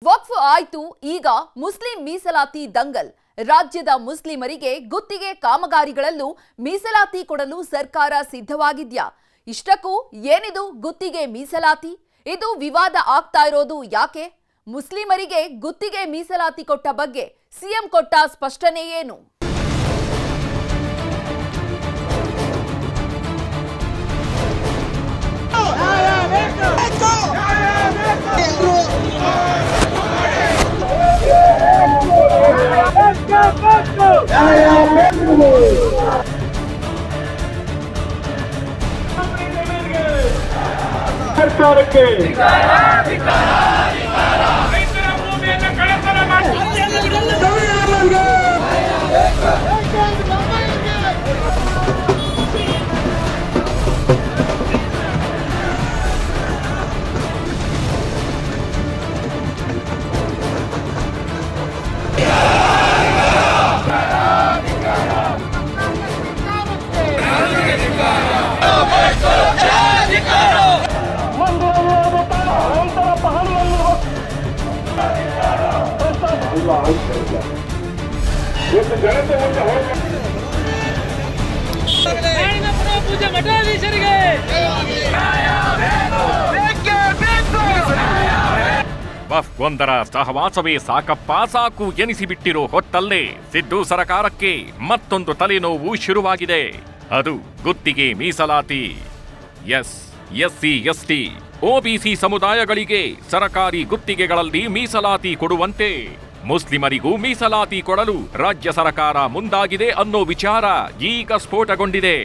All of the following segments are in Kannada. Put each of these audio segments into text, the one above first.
ವಕ್ಫ್ ಆಯ್ತು, ಈಗ ಮುಸ್ಲಿಂ ಮೀಸಲಾತಿ ದಂಗಲ್. ರಾಜ್ಯದ ಮುಸ್ಲಿಮರಿಗೆ ಗುತ್ತಿಗೆ ಕಾಮಗಾರಿಗಳಲ್ಲೂ ಮೀಸಲಾತಿ ಕೊಡಲು ಸರ್ಕಾರ ಸಿದ್ಧವಾಗಿದ್ಯಾ? ಇಷ್ಟಕ್ಕೂ ಏನಿದು ಗುತ್ತಿಗೆ ಮೀಸಲಾತಿ? ಇದು ವಿವಾದ ಆಗ್ತಾ ಇರೋದು ಯಾಕೆ? ಮುಸ್ಲಿಮರಿಗೆ ಗುತ್ತಿಗೆ ಮೀಸಲಾತಿ ಕೊಟ್ಟ ಬಗ್ಗೆ ಸಿಎಂ ಕೊಟ್ಟ ಸ್ಪಷ್ಟನೆ ಏನು? ಸರ್ಕಾರಕ್ಕೆ ವಕ್ಫ್ ಒಂದರ ಸಹವಾಸವೇ ಸಾಕಪ್ಪ ಸಾಕು ಎನಿಸಿಬಿಟ್ಟಿರೋ ಹೊತ್ತಲ್ಲೇ ಸಿದ್ದು ಸರಕಾರಕ್ಕೆ ಮತ್ತೊಂದು ತಲೆನೋವು ಶುರುವಾಗಿದೆ. ಅದು ಗುತ್ತಿಗೆ ಮೀಸಲಾತಿ. ಎಸ್ಸಿ ಎಸ್ಟಿ ಒಬಿಸಿ ಸಮುದಾಯಗಳಿಗೆ ಸರಕಾರಿ ಗುತ್ತಿಗೆಗಳಲ್ಲಿ ಮೀಸಲಾತಿ ಕೊಡುವಂತೆ ಮುಸ್ಲಿಮರಿಗೂ ಮೀಸಲಾತಿ ಕೊಡಲು ರಾಜ್ಯ ಸರ್ಕಾರ ಮುಂದಾಗಿದೆ ಅನ್ನೋ ವಿಚಾರ ಈಗ ಸ್ಫೋಟಗೊಂಡಿದೆ.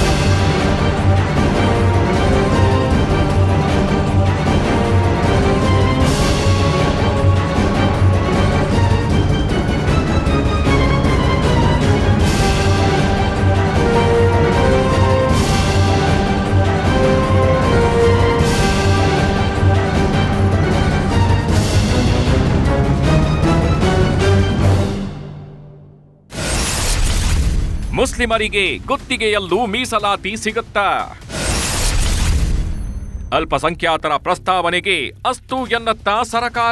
ಮುಸ್ಲಿಮರಿಗೆ ಗುತ್ತಿಗೆಯಲ್ಲೂ ಮೀಸಲಾತಿ ಸಿಗುತ್ತಾ? ಅಲ್ಪಸಂಖ್ಯಾತರ ಪ್ರಸ್ತಾವನೆಗೆ ಅಸ್ತು ಎನ್ನತ್ತಾ ಸರಕಾರ.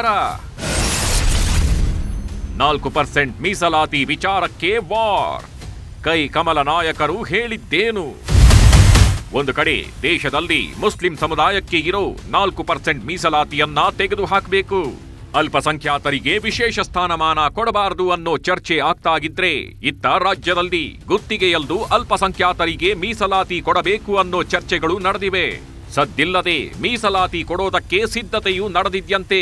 4% ಮೀಸಲಾತಿ ವಿಚಾರಕ್ಕೆ ವಾರ್. ಕೈ ಕಮಲ ನಾಯಕರು ಹೇಳಿದ್ದೇನು? ಒಂದು ಕಡೆ ದೇಶದಲ್ಲಿ ಮುಸ್ಲಿಂ ಸಮುದಾಯಕ್ಕೆ ಇರೋ 4% ಮೀಸಲಾತಿಯನ್ನ ತೆಗೆದುಹಾಕಬೇಕು, ಅಲ್ಪಸಂಖ್ಯಾತರಿಗೆ ವಿಶೇಷ ಸ್ಥಾನಮಾನ ಕೊಡಬಾರದು ಅನ್ನೋ ಚರ್ಚೆ ಆಗ್ತಾಗಿದ್ರೆ, ಇತ್ತ ರಾಜ್ಯದಲ್ಲಿ ಗುತ್ತಿಗೆಯಲ್ಲೂ ಅಲ್ಪಸಂಖ್ಯಾತರಿಗೆ ಮೀಸಲಾತಿ ಕೊಡಬೇಕು ಅನ್ನೋ ಚರ್ಚೆಗಳು ನಡೆದಿವೆ. ಸದ್ದಿಲ್ಲದೆ ಮೀಸಲಾತಿ ಕೊಡೋದಕ್ಕೆ ಸಿದ್ಧತೆಯೂ ನಡೆದಿದ್ಯಂತೆ.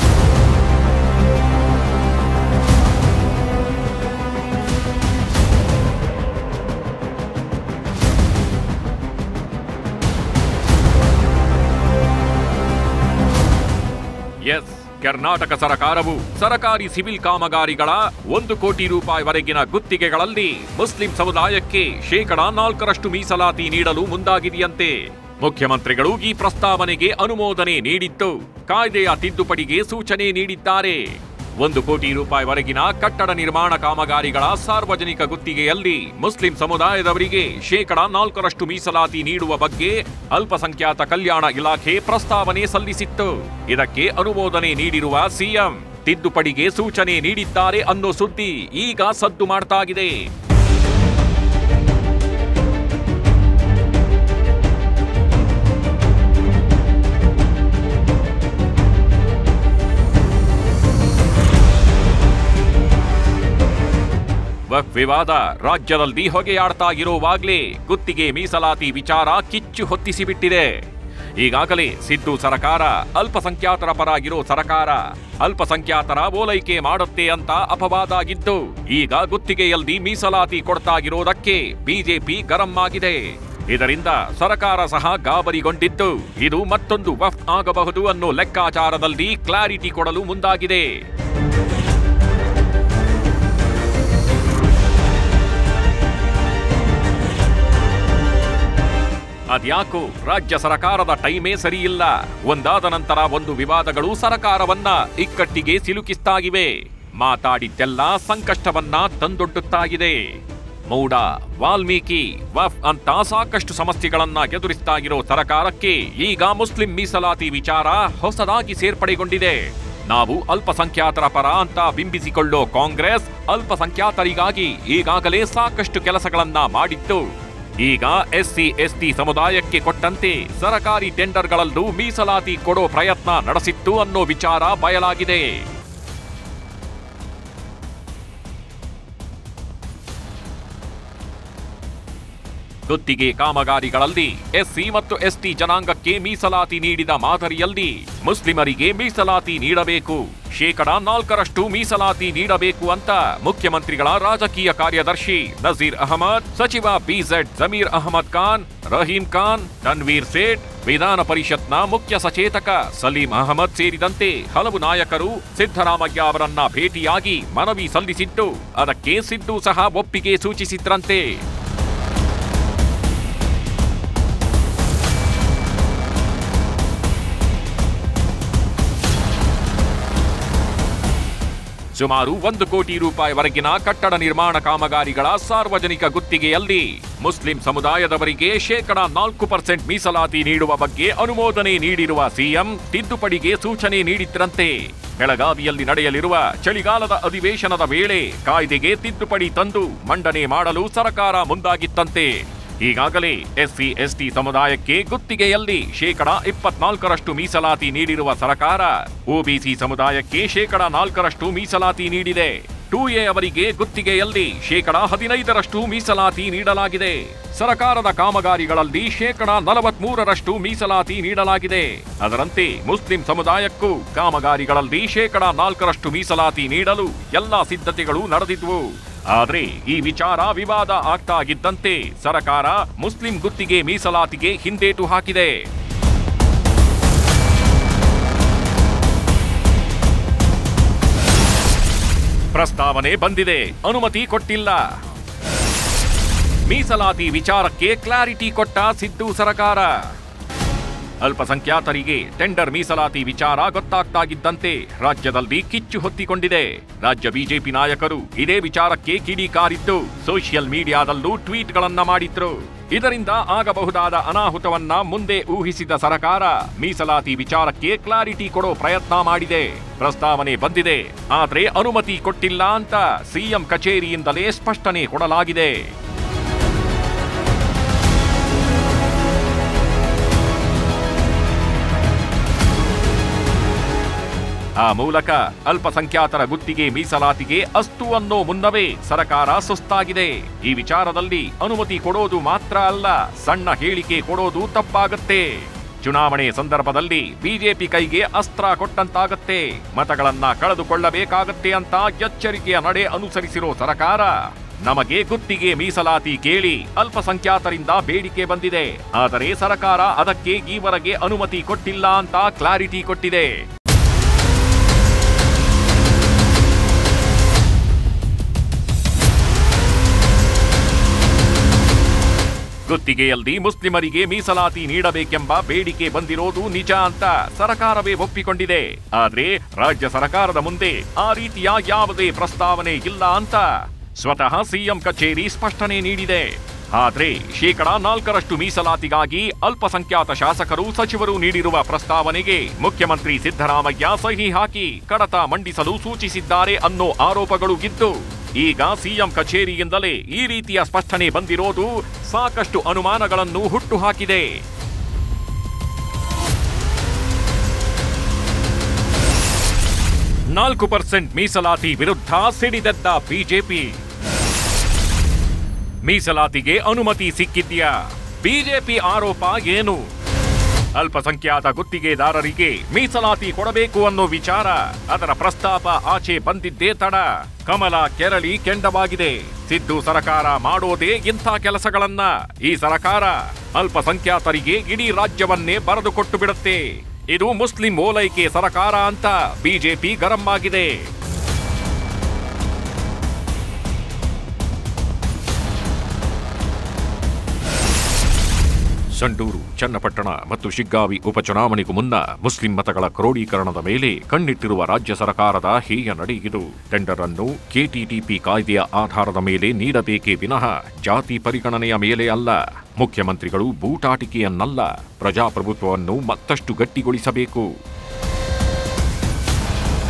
ಕರ್ನಾಟಕ ಸರ್ಕಾರವು ಸರಕಾರಿ ಸಿವಿಲ್ ಕಾಮಗಾರಿಗಳ 1 ಕೋಟಿ ರೂಪಾಯಿವರೆಗಿನ ಗುತ್ತಿಗೆಗಳಲ್ಲಿ ಮುಸ್ಲಿಂ ಸಮುದಾಯಕ್ಕೆ 4% ಮೀಸಲಾತಿ ನೀಡಲು ಮುಂದಾಗಿದೆಯಂತೆ. ಮುಖ್ಯಮಂತ್ರಿಗಳು ಈ ಪ್ರಸ್ತಾವನೆಗೆ ಅನುಮೋದನೆ ನೀಡಿದ್ದು ಕಾಯ್ದೆಯ ತಿದ್ದುಪಡಿಗೆ ಸೂಚನೆ ನೀಡಿದ್ದಾರೆ. 1 ಕೋಟಿ ರೂಪಾಯಿವರೆಗಿನ ಕಟ್ಟಡ ನಿರ್ಮಾಣ ಕಾಮಗಾರಿಗಳ ಸಾರ್ವಜನಿಕ ಗುತ್ತಿಗೆಯಲ್ಲಿ ಮುಸ್ಲಿಂ ಸಮುದಾಯದವರಿಗೆ 4% ಮೀಸಲಾತಿ ನೀಡುವ ಬಗ್ಗೆ ಅಲ್ಪಸಂಖ್ಯಾತ ಕಲ್ಯಾಣ ಇಲಾಖೆ ಪ್ರಸ್ತಾವನೆ ಸಲ್ಲಿಸಿತ್ತು. ಇದಕ್ಕೆ ಅನುಮೋದನೆ ನೀಡಿರುವ ಸಿಎಂ ತಿದ್ದುಪಡಿಗೆ ಸೂಚನೆ ನೀಡಿದ್ದಾರೆ ಅನ್ನೋ ಸುದ್ದಿ ಈಗ ಸದ್ದು ಮಾಡ್ತಾಗಿದೆ. ವಕ್ಫ್ ವಿವಾದ ರಾಜ್ಯದಲ್ಲಿ ಹೊಗೆಯಾಡ್ತಾ ಇರುವಾಗಲೇ ಗುತ್ತಿಗೆ ಮೀಸಲಾತಿ ವಿಚಾರ ಕಿಚ್ಚು ಹೊತ್ತಿಸಿಬಿಟ್ಟಿದೆ. ಈಗಾಗಲೇ ಸಿದ್ದು ಸರ್ಕಾರ ಅಲ್ಪಸಂಖ್ಯಾತರ ಪರಾಗಿರೋ ಸರ್ಕಾರ, ಅಲ್ಪಸಂಖ್ಯಾತರ ಓಲೈಕೆ ಮಾಡುತ್ತೆ ಅಂತ ಅಪವಾದ ಆಗಿದ್ದು, ಈಗ ಗುತ್ತಿಗೆಯಲ್ಲಿ ಮೀಸಲಾತಿ ಕೊಡ್ತಾ ಇರೋದಕ್ಕೆ ಬಿಜೆಪಿ ಗರಂ ಆಗಿದೆ. ಇದರಿಂದ ಸರ್ಕಾರ ಸಹ ಗಾಬರಿಗೊಂಡಿದ್ದು, ಇದು ಮತ್ತೊಂದು ವಕ್ಫ್ ಆಗಬಹುದು ಅನ್ನೋ ಲೆಕ್ಕಾಚಾರದಲ್ಲಿ ಕ್ಲಾರಿಟಿ ಕೊಡಲು ಮುಂದಾಗಿದೆ. ಅದ್ಯಾಕೋ ರಾಜ್ಯ ಸರ್ಕಾರದ ಟೈಮೇ ಸರಿಯಿಲ್ಲ. ಒಂದಾದ ನಂತರ ಒಂದು ವಿವಾದಗಳು ಸರ್ಕಾರವನ್ನ ಇಕ್ಕಟ್ಟಿಗೆ ಸಿಲುಕಿಸ್ತಾಗಿವೆ. ಮಾತಾಡಿದ್ದೆಲ್ಲ ಸಂಕಷ್ಟವನ್ನ ತಂದೊಡ್ಡುತ್ತಾಗಿದೆ. ಮೌಢ, ವಾಲ್ಮೀಕಿ, ವಕ್ಫ್ ಅಂತ ಸಾಕಷ್ಟು ಸಮಸ್ಯೆಗಳನ್ನ ಎದುರಿಸ್ತಾ ಇರೋ ಸರ್ಕಾರಕ್ಕೆ ಈಗ ಮುಸ್ಲಿಂ ಮೀಸಲಾತಿ ವಿಚಾರ ಹೊಸದಾಗಿ ಸೇರ್ಪಡೆಗೊಂಡಿದೆ. ನಾವು ಅಲ್ಪಸಂಖ್ಯಾತರ ಪರ ಅಂತ ಬಿಂಬಿಸಿಕೊಳ್ಳೋ ಕಾಂಗ್ರೆಸ್ ಅಲ್ಪಸಂಖ್ಯಾತರಿಗಾಗಿ ಈಗಾಗಲೇ ಸಾಕಷ್ಟು ಕೆಲಸಗಳನ್ನ ಮಾಡಿತ್ತು. ಈಗ ಎಸ್ಸಿ ಎಸ್ಟಿ ಸಮುದಾಯಕ್ಕೆ ಕೊಟ್ಟಂತೆ ಸರಕಾರಿ ಟೆಂಡರ್ಗಳಲ್ಲೂ ಮೀಸಲಾತಿ ಕೊಡೋ ಪ್ರಯತ್ನ ನಡೆಸಿತ್ತು ಅನ್ನೋ ವಿಚಾರ ಬಯಲಾಗಿದೆ. ಗುತ್ತಿಗೆ ಕಾಮಗಾರಿಗಳಲ್ಲಿ ಎಸ್ಸಿ ಮತ್ತು ಎಸ್ಟಿ ಜನಾಂಗಕ್ಕೆ ಮೀಸಲಾತಿ ನೀಡಿದ ಮಾದರಿಯಲ್ಲಿ ಮುಸ್ಲಿಮರಿಗೆ ಮೀಸಲಾತಿ ನೀಡಬೇಕು, 4% ಮೀಸಲಾತಿ ನೀಡಬೇಕು ಅಂತ ಮುಖ್ಯಮಂತ್ರಿಗಳ ರಾಜಕೀಯ ಕಾರ್ಯದರ್ಶಿ ನಜೀರ್ ಅಹಮದ್, ಸಚಿವ ಬಿಜೆಡ್ ಜಮೀರ್ ಅಹಮದ್ ಖಾನ್, ರಹೀಂ ಖಾನ್, ತನ್ವೀರ್ ಸೇಠ್, ವಿಧಾನ ಪರಿಷತ್ನ ಮುಖ್ಯ ಸಚೇತಕ ಸಲೀಂ ಅಹಮದ್ ಸೇರಿದಂತೆ ಹಲವು ನಾಯಕರು ಸಿದ್ದರಾಮಯ್ಯ ಅವರನ್ನ ಭೇಟಿಯಾಗಿ ಮನವಿ ಸಲ್ಲಿಸಿದ್ದು, ಅದಕ್ಕೆ ಸಿದ್ದು ಸಹ ಒಪ್ಪಿಗೆ ಸೂಚಿಸಿದ್ರಂತೆ. ಸುಮಾರು 1 ಕೋಟಿ ರೂಪಾಯಿವರೆಗಿನ ಕಟ್ಟಡ ನಿರ್ಮಾಣ ಕಾಮಗಾರಿಗಳ ಸಾರ್ವಜನಿಕ ಗುತ್ತಿಗೆಯಲ್ಲಿ ಮುಸ್ಲಿಂ ಸಮುದಾಯದವರಿಗೆ 4% ಮೀಸಲಾತಿ ನೀಡುವ ಬಗ್ಗೆ ಅನುಮೋದನೆ ನೀಡಿರುವ ಸಿಎಂ ತಿದ್ದುಪಡಿಗೆ ಸೂಚನೆ ನೀಡಿದ್ರಂತೆ. ಬೆಳಗಾವಿಯಲ್ಲಿ ನಡೆಯಲಿರುವ ಚಳಿಗಾಲದ ಅಧಿವೇಶನದ ವೇಳೆ ಕಾಯ್ದೆಗೆ ತಿದ್ದುಪಡಿ ತಂದು ಮಂಡನೆ ಮಾಡಲು ಸರ್ಕಾರ ಮುಂದಾಗಿತ್ತಂತೆ. ಈಗಾಗಲೇ ಎಸ್ಸಿ ಎಸ್ಟಿ ಸಮುದಾಯಕ್ಕೆ ಗುತ್ತಿಗೆಯಲ್ಲಿ 24% ಮೀಸಲಾತಿ ನೀಡಿರುವ ಸರ್ಕಾರ ಒಬಿಸಿ ಸಮುದಾಯಕ್ಕೆ 4% ಮೀಸಲಾತಿ ನೀಡಿದೆ. 2A ಅವರಿಗೆ ಗುತ್ತಿಗೆಯಲ್ಲಿ 15% ಮೀಸಲಾತಿ ನೀಡಲಾಗಿದೆ. ಸರ್ಕಾರದ ಕಾಮಗಾರಿಗಳಲ್ಲಿ 43% ಮೀಸಲಾತಿ ನೀಡಲಾಗಿದೆ. ಅದರಂತೆ ಮುಸ್ಲಿಂ ಸಮುದಾಯಕ್ಕೂ ಕಾಮಗಾರಿಗಳಲ್ಲಿ 4% ಮೀಸಲಾತಿ ನೀಡಲು ಎಲ್ಲಾ ಸಿದ್ಧತೆಗಳು ನಡೆದಿದ್ವು. ಆದ್ರೆ ಈ ವಿಚಾರ ವಿವಾದ ಆಗ್ತಾ ಇದ್ದಂತೆ ಸರ್ಕಾರ ಮುಸ್ಲಿಂ ಗುತ್ತಿಗೆ ಮೀಸಲಾತಿಗೆ ಹಿಂದೇಟು ಹಾಕಿದೆ. ಪ್ರಸ್ತಾವನೆ ಬಂದಿದೆ, ಅನುಮತಿ ಕೊಟ್ಟಿಲ್ಲ. ಮೀಸಲಾತಿ ವಿಚಾರಕ್ಕೆ ಕ್ಲಾರಿಟಿ ಕೊಟ್ಟ ಸಿದ್ದು ಸರ್ಕಾರ. ಅಲ್ಪಸಂಖ್ಯಾತರಿಗೆ ಟೆಂಡರ್ ಮೀಸಲಾತಿ ವಿಚಾರ ಗೊತ್ತಾಗ್ತಾಗಿದ್ದಂತೆ ರಾಜ್ಯದಲ್ಲಿ ಕಿಚ್ಚು ಹೊತ್ತಿಕೊಂಡಿದೆ. ರಾಜ್ಯ ಬಿಜೆಪಿ ನಾಯಕರು ಇದೇ ವಿಚಾರಕ್ಕೆ ಕಿಡಿಕಾರಿದ್ದು ಸೋಷಿಯಲ್ ಮೀಡಿಯಾದಲ್ಲೂ ಟ್ವೀಟ್ಗಳನ್ನ ಮಾಡಿದ್ರು. ಇದರಿಂದ ಆಗಬಹುದಾದ ಅನಾಹುತವನ್ನ ಮುಂದೆ ಊಹಿಸಿದ ಸರ್ಕಾರ ಮೀಸಲಾತಿ ವಿಚಾರಕ್ಕೆ ಕ್ಲಾರಿಟಿ ಕೊಡೋ ಪ್ರಯತ್ನ ಮಾಡಿದೆ. ಪ್ರಸ್ತಾವನೆ ಬಂದಿದೆ, ಆದ್ರೆ ಅನುಮತಿ ಕೊಟ್ಟಿಲ್ಲ ಅಂತ ಸಿಎಂ ಕಚೇರಿಯಿಂದಲೇ ಸ್ಪಷ್ಟನೆ ಕೊಡಲಾಗಿದೆ. ಆ ಮೂಲಕ ಅಲ್ಪಸಂಖ್ಯಾತರ ಗುತ್ತಿಗೆ ಮೀಸಲಾತಿಗೆ ಅಸ್ತು ಅನ್ನೋ ಮುನ್ನವೇ ಸರ್ಕಾರ ಸುಸ್ತಾಗಿದೆ. ಈ ವಿಚಾರದಲ್ಲಿ ಅನುಮತಿ ಕೊಡೋದು ಮಾತ್ರ ಅಲ್ಲ, ಸಣ್ಣ ಹೇಳಿಕೆ ಕೊಡೋದು ತಪ್ಪಾಗತ್ತೆ. ಚುನಾವಣೆ ಸಂದರ್ಭದಲ್ಲಿ ಬಿಜೆಪಿ ಕೈಗೆ ಅಸ್ತ್ರ ಕೊಟ್ಟಂತಾಗತ್ತೆ, ಮತಗಳನ್ನ ಕಳೆದುಕೊಳ್ಳಬೇಕಾಗತ್ತೆ ಅಂತ ಎಚ್ಚರಿಕೆಯ ನಡೆ ಅನುಸರಿಸಿರೋ ಸರ್ಕಾರ ನಮಗೆ ಗುತ್ತಿಗೆ ಮೀಸಲಾತಿ ಕೇಳಿ ಅಲ್ಪಸಂಖ್ಯಾತರಿಂದ ಬೇಡಿಕೆ ಬಂದಿದೆ, ಆದರೆ ಸರ್ಕಾರ ಅದಕ್ಕೆ ಈವರೆಗೆ ಅನುಮತಿ ಕೊಟ್ಟಿಲ್ಲ ಅಂತ ಕ್ಲಾರಿಟಿ ಕೊಟ್ಟಿದೆ. ಗುತ್ತಿಗೆಯಲ್ಲಿ ಮುಸ್ಲಿಮರಿಗೆ ಮೀಸಲಾತಿ ನೀಡಬೇಕೆಂಬ ಬೇಡಿಕೆ ಬಂದಿರೋದು ನಿಜ ಅಂತ ಸರ್ಕಾರವೇ ಒಪ್ಪಿಕೊಂಡಿದೆ. ಆದ್ರೆ ರಾಜ್ಯ ಸರ್ಕಾರದ ಮುಂದೆ ಆ ರೀತಿಯ ಯಾವುದೇ ಪ್ರಸ್ತಾವನೆ ಇಲ್ಲ ಅಂತ ಸ್ವತಃ ಸಿಎಂ ಕಚೇರಿ ಸ್ಪಷ್ಟನೆ ನೀಡಿದೆ. ಆದ್ರೆ 4% ಮೀಸಲಾತಿಗಾಗಿ ಅಲ್ಪಸಂಖ್ಯಾತ ಶಾಸಕರು ಸಚಿವರು ನೀಡಿರುವ ಪ್ರಸ್ತಾವನೆಗೆ ಮುಖ್ಯಮಂತ್ರಿ ಸಿದ್ದರಾಮಯ್ಯ ಸಹಿ ಹಾಕಿ ಕಡತ ಮಂಡಿಸಲು ಸೂಚಿಸಿದ್ದಾರೆ ಅನ್ನೋ ಆರೋಪಗಳು ಇದ್ದು, ಈಗ ಸಿಎಂ ಕಚೇರಿಯಿಂದಲೇ ಈ ರೀತಿಯ ಸ್ಪಷ್ಟನೆ ಬಂದಿರೋದು ಸಾಕಷ್ಟು ಅನುಮಾನಗಳನ್ನು ಹುಟ್ಟುಹಾಕಿದೆ. %4 ಮೀಸಲಾತಿ ವಿರುದ್ಧ ಸಿಡಿದೆದ್ದ ಬಿಜೆಪಿ. ಮೀಸಲಾತಿಗೆ ಅನುಮತಿ ಸಿಕ್ಕಿದ್ಯಾ? ಬಿಜೆಪಿ ಆರೋಪ ಏನು? ಅಲ್ಪಸಂಖ್ಯಾತ ಗುತ್ತಿಗೆದಾರರಿಗೆ ಮೀಸಲಾತಿ ಕೊಡಬೇಕು ಅನ್ನೋ ವಿಚಾರ, ಅದರ ಪ್ರಸ್ತಾಪ ಆಚೆ ಬಂದಿದ್ದೇ ತಡ. ಕಮಲ ಕೆರಳಿ ಕೆಂಡವಾಗಿದೆ. ಸಿದ್ದು ಸರ್ಕಾರ ಮಾಡೋದೇ ಇಂಥ ಕೆಲಸಗಳನ್ನ. ಈ ಸರ್ಕಾರ ಅಲ್ಪಸಂಖ್ಯಾತರಿಗೆ ಇಡೀ ರಾಜ್ಯವನ್ನೇ ಬರೆದು ಕೊಟ್ಟು ಬಿಡುತ್ತೆ. ಇದು ಮುಸ್ಲಿಂ ಓಲೈಕೆ ಸರ್ಕಾರ ಅಂತ ಬಿಜೆಪಿ ಗರಂ ಆಗಿದೆ. ಸಂಡೂರು, ಚನ್ನಪಟ್ಟಣ ಮತ್ತು ಶಿಗ್ಗಾವಿ ಉಪಚುನಾವಣೆಗೂ ಮುನ್ನ ಮುಸ್ಲಿಂ ಮತಗಳ ಕ್ರೋಢೀಕರಣದ ಮೇಲೆ ಕಣ್ಣಿಟ್ಟಿರುವ ರಾಜ್ಯ ಸರ್ಕಾರದ ಹೇಯ ನಡೆಯಿದು. ಟೆಂಡರ್ ಅನ್ನು ಕೆಟಿಟಿಪಿ ಕಾಯ್ದೆಯ ಆಧಾರದ ಮೇಲೆ ನೀಡಬೇಕೇ ವಿನಃ ಜಾತಿ ಪರಿಗಣನೆಯ ಮೇಲೆ ಅಲ್ಲ. ಮುಖ್ಯಮಂತ್ರಿಗಳು ಬೂಟಾಟಿಕೆಯನ್ನಲ್ಲ, ಪ್ರಜಾಪ್ರಭುತ್ವವನ್ನು ಮತ್ತಷ್ಟು ಗಟ್ಟಿಗೊಳಿಸಬೇಕು.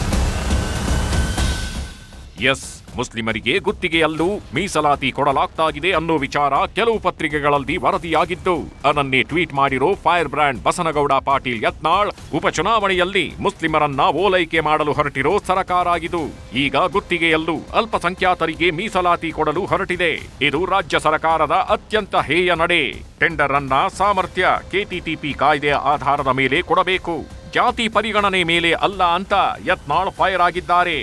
ಎಸ್, ಮುಸ್ಲಿಮರಿಗೆ ಗುತ್ತಿಗೆಯಲ್ಲೂ ಮೀಸಲಾತಿ ಕೊಡಲಾಗ್ತಾಗಿದೆ ಅನ್ನೋ ವಿಚಾರ ಕೆಲವು ಪತ್ರಿಕೆಗಳಲ್ಲಿ ವರದಿಯಾಗಿದ್ದು, ಅದನ್ನೇ ಟ್ವೀಟ್ ಮಾಡಿರೋ ಫೈರ್ ಬ್ರ್ಯಾಂಡ್ ಬಸನಗೌಡ ಪಾಟೀಲ್ ಯತ್ನಾಳ್, ಉಪಚುನಾವಣೆಯಲ್ಲಿ ಮುಸ್ಲಿಮರನ್ನ ಓಲೈಕೆ ಮಾಡಲು ಹೊರಟಿರೋ ಸರ್ಕಾರ ಇದು. ಈಗ ಗುತ್ತಿಗೆಯಲ್ಲೂ ಅಲ್ಪಸಂಖ್ಯಾತರಿಗೆ ಮೀಸಲಾತಿ ಕೊಡಲು ಹೊರಟಿದೆ. ಇದು ರಾಜ್ಯ ಸರ್ಕಾರದ ಅತ್ಯಂತ ಹೇಯ ನಡೆ. ಟೆಂಡರ್ ಅನ್ನ ಸಾಮರ್ಥ್ಯ ಕೆಟಿಟಿಪಿ ಕಾಯ್ದೆಯ ಆಧಾರದ ಮೇಲೆ ಕೊಡಬೇಕು, ಜಾತಿ ಪರಿಗಣನೆ ಮೇಲೆ ಅಲ್ಲ ಅಂತ ಯತ್ನಾಳ್ ಫೈರ್ ಆಗಿದ್ದಾರೆ.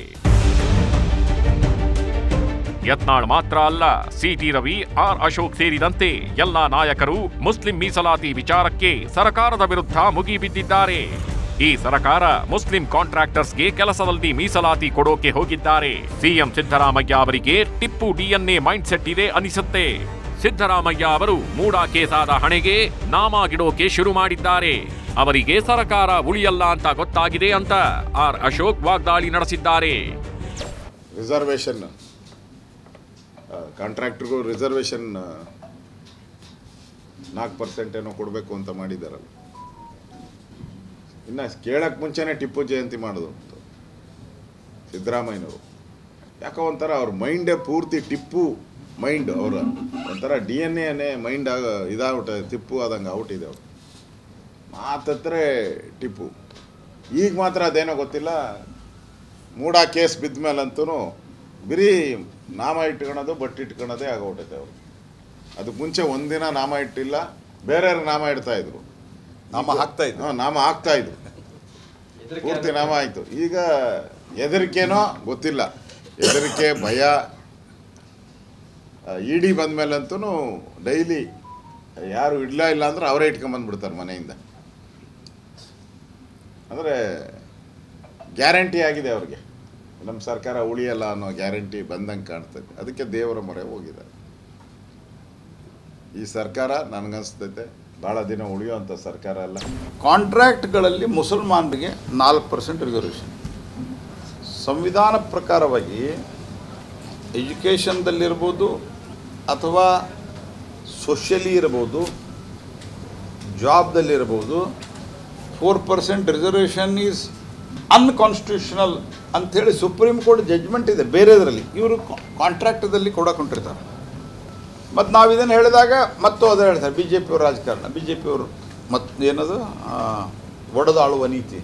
ಯತ್ನಾಳ್ ಮಾತ್ರ ಅಲ್ಲ, ಸಿಟಿ ರವಿ, ಆರ್ ಅಶೋಕ್ ಸೇರಿದಂತೆ ಎಲ್ಲಾ ನಾಯಕರು ಮುಸ್ಲಿಂ ಮೀಸಲಾತಿ ವಿಚಾರಕ್ಕೆ ಸರ್ಕಾರದ ವಿರುದ್ಧ ಮುಗಿಬಿದ್ದಿದ್ದಾರೆ. ಈ ಸರ್ಕಾರ ಮುಸ್ಲಿಂ ಕಾಂಟ್ರಾಕ್ಟರ್ಸ್ಗೆ ಕೆಲಸದಲ್ಲಿ ಮೀಸಲಾತಿ ಕೊಡೋಕೆ ಹೋಗಿದ್ದಾರೆ. ಸಿಎಂ ಸಿದ್ದರಾಮಯ್ಯ ಅವರಿಗೆ ಟಿಪ್ಪು ಡಿಎನ್ಎ ಮೈಂಡ್ ಸೆಟ್ ಇದೆ ಅನಿಸುತ್ತೆ. ಸಿದ್ದರಾಮಯ್ಯ ಅವರು ಮೂಡಾ ಕೇಸಾದ ಹಣೆಗೆ ನಾಮಾಗಿಡೋಕೆ ಶುರು ಮಾಡಿದ್ದಾರೆ. ಅವರಿಗೆ ಸರ್ಕಾರ ಉಳಿಯಲ್ಲ ಅಂತ ಗೊತ್ತಾಗಿದೆ ಅಂತ ಆರ್ ಅಶೋಕ್ ವಾಗ್ದಾಳಿ ನಡೆಸಿದ್ದಾರೆ. ರಿಸರ್ವೇಷನ್ ಕಾಂಟ್ರಾಕ್ಟರ್ಗೂ ರಿಸರ್ವೇಷನ್ 4% ಏನೋ ಕೊಡಬೇಕು ಅಂತ ಮಾಡಿದಾರಲ್ಲ. ಇನ್ನು ಕೇಳಕ್ಕೆ ಮುಂಚೆನೇ ಟಿಪ್ಪು ಜಯಂತಿ ಮಾಡೋದು ಸಿದ್ದರಾಮಯ್ಯನವರು. ಯಾಕೋ ಒಂಥರ ಅವ್ರ ಮೈಂಡೇ ಪೂರ್ತಿ ಟಿಪ್ಪು ಮೈಂಡ್, ಅವರ ಒಂಥರ DNA ಮೈಂಡ್ ಇದಾಗ್ಬಿಟ್ಟೆ, ಟಿಪ್ಪು ಆದಂಗೆ ಔಟಿದೆ ಅವರು. ಮಾತತ್ರೆ ಟಿಪ್ಪು. ಈಗ ಮಾತ್ರ ಅದೇನೋ ಗೊತ್ತಿಲ್ಲ, ಮೂಡಾ ಕೇಸ್ ಬಿದ್ದ ಮೇಲಂತೂ ಬರೀ ನಾಮ ಇಟ್ಕೊಳ್ಳೋದು ಬಟ್ ಇಟ್ಕೊಳ್ಳೋದೇ ಆಗೋಗ್ಬಿಟ್ಟೈತೆ ಅವರು. ಅದಕ್ಕೆ ಮುಂಚೆ ಒಂದಿನ ನಾಮ ಇಟ್ಟಿಲ್ಲ, ಬೇರೆಯವ್ರಿಗೆ ನಾಮ ಇಡ್ತಾಯಿದ್ರು, ನಾಮ ಹಾಕ್ತಾಯಿದ್ರು, ಪೂರ್ತಿ ನಾಮ ಆಯಿತು. ಈಗ ಹೆದರಿಕೆನೋ ಗೊತ್ತಿಲ್ಲ, ಹೆದರಿಕೆ ಭಯ. ಇಡಿ ಬಂದ ಮೇಲಂತೂ ಡೈಲಿ ಯಾರು ಇಲ್ಲ ಅಂದ್ರೆ ಅವರೇ ಇಟ್ಕೊಂಬಂದ್ಬಿಡ್ತಾರೆ ಮನೆಯಿಂದ. ಅಂದರೆ ಗ್ಯಾರಂಟಿ ಆಗಿದೆ ಅವ್ರಿಗೆ, ನಮ್ಮ ಸರ್ಕಾರ ಉಳಿಯಲ್ಲ ಅನ್ನೋ ಗ್ಯಾರಂಟಿ ಬಂದಂಗೆ ಕಾಣ್ತದೆ. ಅದಕ್ಕೆ ದೇವರ ಮೊರೆ ಹೋಗಿದ್ದಾರೆ. ಈ ಸರ್ಕಾರ ನನಗನ್ಸ್ತೈತೆ ಭಾಳ ದಿನ ಉಳಿಯುವಂಥ ಸರ್ಕಾರ ಅಲ್ಲ. ಕಾಂಟ್ರಾಕ್ಟ್ಗಳಲ್ಲಿ ಮುಸಲ್ಮಾನರಿಗೆ 4% ರಿಸರ್ವೇಷನ್. ಸಂವಿಧಾನ ಪ್ರಕಾರವಾಗಿ ಎಜುಕೇಷನ್ದಲ್ಲಿರ್ಬೋದು ಅಥವಾ ಸೋಷಿಯಲಿ ಇರ್ಬೋದು, ಜಾಬ್ದಲ್ಲಿರ್ಬೋದು, 4% ರಿಸರ್ವೇಷನ್ ಈಸ್ ಅನ್ಕಾನ್ಸ್ಟಿಟ್ಯೂಷನಲ್ ಅಂಥೇಳಿ ಸುಪ್ರೀಂ ಕೋರ್ಟ್ ಜಡ್ಜ್ಮೆಂಟ್ ಇದೆ. ಬೇರೆದರಲ್ಲಿ ಇವರು ಕಾಂಟ್ರಾಕ್ಟದಲ್ಲಿ ಕೊಡಕೊಂಡಿರ್ತಾರೆ. ಮತ್ತು ನಾವು ಇದನ್ನು ಹೇಳಿದಾಗ ಮತ್ತು ಅದೇ ಹೇಳ್ತಾರೆ BJP ಅವ್ರ ರಾಜಕಾರಣ, BJP ಅವರು ಮತ್ತು ಏನದು ಒಡೆದಾಳುವ ನೀತಿ.